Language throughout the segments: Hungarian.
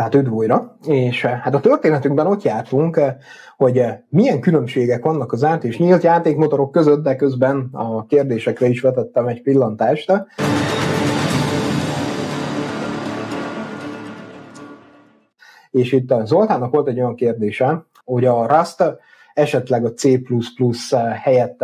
Tehát üdv újra, és hát a történetünkben ott jártunk, hogy milyen különbségek vannak az zárt és nyílt játékmotorok között, de közben a kérdésekre is vetettem egy pillantást. És itt Zoltánnak volt egy olyan kérdése, hogy a Rust esetleg a C++ helyett.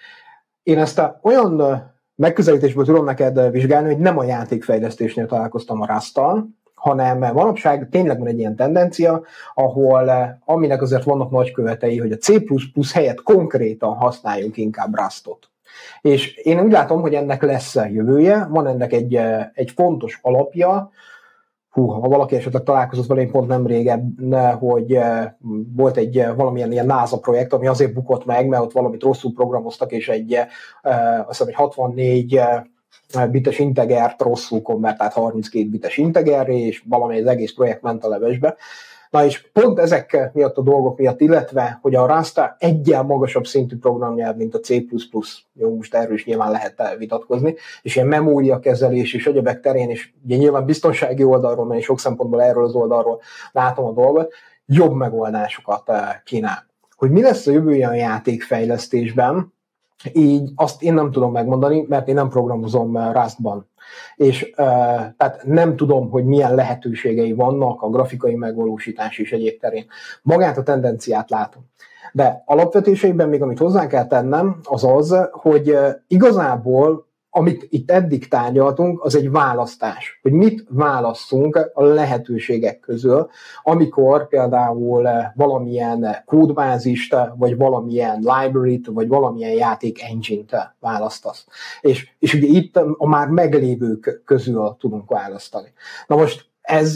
Én ezt olyan megközelítésből tudom neked vizsgálni, hogy nem a játékfejlesztésnél találkoztam a Rust-tal, hanem manapság tényleg van egy ilyen tendencia, ahol aminek azért vannak nagykövetei, hogy a C++ helyett konkrétan használjunk inkább Rustot. És én úgy látom, hogy ennek lesz jövője, van ennek egy fontos alapja. Ha valaki esetleg találkozott vele, én pont nem régen, hogy volt egy valamilyen ilyen NASA projekt, ami azért bukott meg, mert ott valamit rosszul programoztak, és azt hiszem, egy 64 bites integert rosszul konvertált 32 bites integerré, és valami az egész projekt ment a levesbe. Na és pont ezek miatt a dolgok miatt, illetve, hogy a Rust egyen magasabb szintű programnyelv, mint a C++, jó, most erről is nyilván lehet vitatkozni, és ilyen memóriakezelés és egyebek terén, és ugye nyilván biztonsági oldalról, mert sok szempontból erről az oldalról látom a dolgot, jobb megoldásokat kínál. Hogy mi lesz a jövője a játékfejlesztésben, így azt én nem tudom megmondani, mert én nem programozom Rustban. És tehát nem tudom, hogy milyen lehetőségei vannak a grafikai megvalósítás és egyéb terén. Magát a tendenciát látom. De alapvetéseiben még amit hozzá kell tennem, az az, hogy igazából amit itt eddig tárgyaltunk, az egy választás. Hogy mit válasszunk a lehetőségek közül, amikor például valamilyen kódbázist, vagy valamilyen library-t, vagy valamilyen játék engine-t választasz. És ugye itt a már meglévők közül tudunk választani. Na most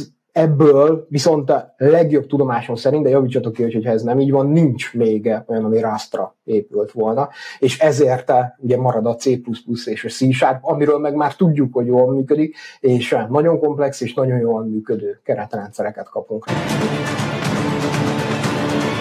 ebből viszont a legjobb tudomásom szerint, de javítsatok ki, hogyha ez nem így van, nincs még olyan, ami Rustra épült volna, és ezért ugye marad a C++ és a C#, amiről meg már tudjuk, hogy jól működik, és nagyon komplex és nagyon jól működő keretrendszereket kapunk.